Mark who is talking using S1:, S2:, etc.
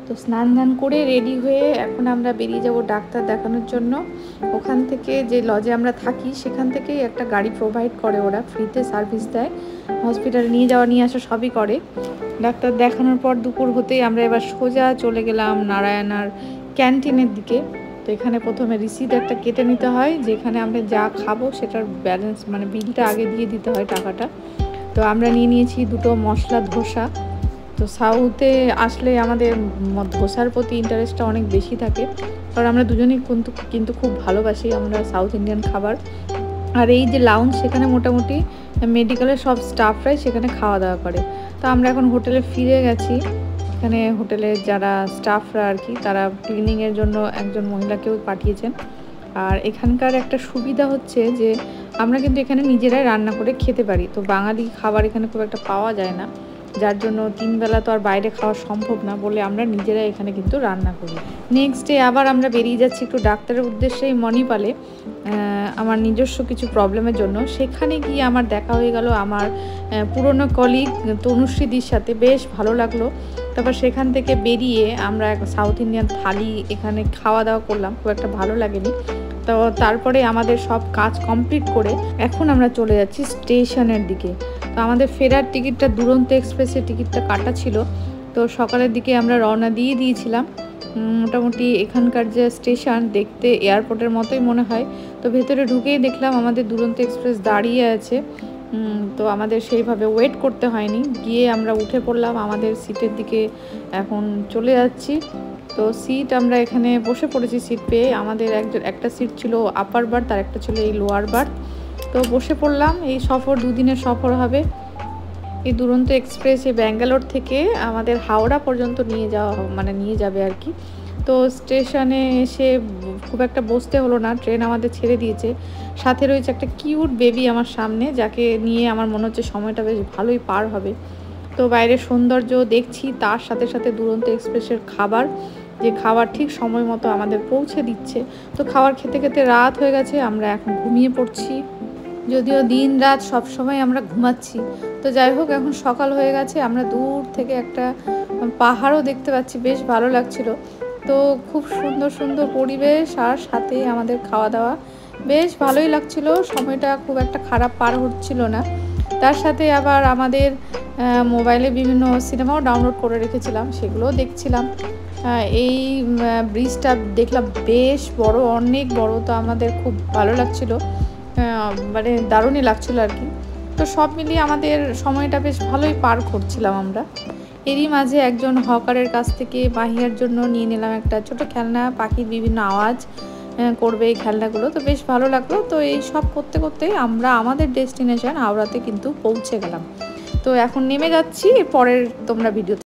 S1: তো স্নান ধান করে রেডি হয়ে এখন আমরা বেরিয়ে যাব ডাক্তার দেখানোর জন্য। ওখান থেকে যে লজে আমরা থাকি সেখান থেকেই একটা গাড়ি প্রোভাইড করে, ওরা ফ্রিতে সার্ভিস দেয়, হসপিটালে নিয়ে যাওয়া নিয়ে আসা সবই করে। ডাক্তার দেখানোর পর দুপুর হতেই আমরা এবার সোজা চলে গেলাম নারায়ণার ক্যান্টিনের দিকে। তো এখানে প্রথমে রিসিট একটা কেটে নিতে হয়, যেখানে আমরা যা খাবো সেটার ব্যালেন্স মানে বিলটা আগে দিয়ে দিতে হয় টাকাটা। তো আমরা নিয়ে নিয়েছি দুটো মশলা ধোসা। তো সাউথে আসলে আমাদের ধোসার প্রতি ইন্টারেস্টটা অনেক বেশি থাকে, কারণ আমরা দুজনেই কিন্তু খুব ভালোবাসি আমরা সাউথ ইন্ডিয়ান খাবার। আর এই যে লাউঞ্জ, সেখানে মোটামুটি মেডিকেলের সব স্টাফরাই সেখানে খাওয়া দাওয়া করে। তো আমরা এখন হোটেলে ফিরে গেছি। এখানে হোটেলের যারা স্টাফরা আর কি, তারা ক্লিনিংয়ের জন্য একজন মহিলাকেও পাঠিয়েছেন। আর এখানকার একটা সুবিধা হচ্ছে যে আমরা কিন্তু এখানে নিজেরাই রান্না করে খেতে পারি। তো বাঙালি খাবার এখানে খুব একটা পাওয়া যায় না, যার জন্য 3 বেলা তো আর বাইরে খাওয়া সম্ভব না বলে আমরা নিজেরাই এখানে কিন্তু রান্না করি। নেক্সট ডে আবার আমরা বেরিয়ে যাচ্ছি একটু ডাক্তারের উদ্দেশ্যে মণিপালে, আমার নিজস্ব কিছু প্রবলেমের জন্য। সেখানে গিয়ে আমার দেখা হয়ে গেল আমার পুরনো কলিগ তনুশ্রীদির সাথে, বেশ ভালো লাগলো। তারপর সেখান থেকে বেরিয়ে আমরা সাউথ ইন্ডিয়ান থালি এখানে খাওয়া দাওয়া করলাম, খুব একটা ভালো লাগেনি। তো তারপরে আমাদের সব কাজ কমপ্লিট করে এখন আমরা চলে যাচ্ছি স্টেশনের দিকে। তো আমাদের ফেরার টিকিটটা দুরন্ত এক্সপ্রেসের টিকিটটা কাটা ছিল। তো সকালের দিকে আমরা রওনা দিয়ে দিয়েছিলাম। মোটামুটি এখানকার যে স্টেশন দেখতে এয়ারপোর্টের মতোই মনে হয়। তো ভেতরে ঢুকেই দেখলাম আমাদের দুরন্ত এক্সপ্রেস দাঁড়িয়ে আছে। তো আমাদের সেইভাবে ওয়েট করতে হয়নি, গিয়ে আমরা উঠে পড়লাম আমাদের সিটের দিকে। এখন চলে যাচ্ছি। তো সিট আমরা এখানে বসে পড়েছি সিট পেয়ে। আমাদের একটা সিট ছিল আপার বার্থ আর একটা ছিল এই লোয়ার বার্থ। তো বসে পড়লাম। এই সফর 2 দিনের সফর হবে। এই দুরন্ত এক্সপ্রেস এই ব্যাঙ্গালোর থেকে আমাদের হাওড়া পর্যন্ত নিয়ে যাবে আর কি। তো স্টেশনে এসে খুব একটা বসতে হলো না, ট্রেন আমাদের ছেড়ে দিয়েছে। সাথে রয়েছে একটা কিউট বেবি আমার সামনে, যাকে নিয়ে আমার মনে হচ্ছে সময়টা বেশ ভালোই পার হবে। তো বাইরের সৌন্দর্য দেখছি, তার সাথে সাথে দুরন্ত এক্সপ্রেসের খাবার, যে খাবার ঠিক সময় মতো আমাদের পৌঁছে দিচ্ছে। তো খাবার খেতে খেতে রাত হয়ে গেছে, আমরা এখন ঘুমিয়ে পড়ছি। যদিও দিন রাত সবসময় আমরা ঘুমাচ্ছি। তো যাই হোক, এখন সকাল হয়ে গেছে, আমরা দূর থেকে একটা পাহাড়ও দেখতে পাচ্ছি, বেশ ভালো লাগছিল। তো খুব সুন্দর সুন্দর পরিবেশ, আর সাথে আমাদের খাওয়া দাওয়া বেশ ভালোই লাগছিল, সময়টা খুব একটা খারাপ পার হচ্ছিল না। তার সাথে আবার আমাদের মোবাইলে বিভিন্ন সিনেমাও ডাউনলোড করে রেখেছিলাম, সেগুলোও দেখছিলাম। এই ব্রিজটা দেখলাম বেশ বড়, অনেক বড়। তো আমাদের খুব ভালো লাগছিল, মানে দারুণই লাগছিল আর কি। তো সব মিলিয়ে আমাদের সময়টা বেশ ভালোই পার করছিলাম আমরা। এরই মাঝে একজন হকারের কাছ থেকে মাহিয়ার জন্য নিয়ে নিলাম একটা ছোট খেলনা, পাখির বিভিন্ন আওয়াজ করবে এই খেলনাগুলো। তো বেশ ভালো লাগলো। তো এই সব করতে করতেই আমরা আমাদের ডেস্টিনেশন হাওড়াতে কিন্তু পৌঁছে গেলাম। তো এখন নেমে যাচ্ছি, পরের তোমরা ভিডিও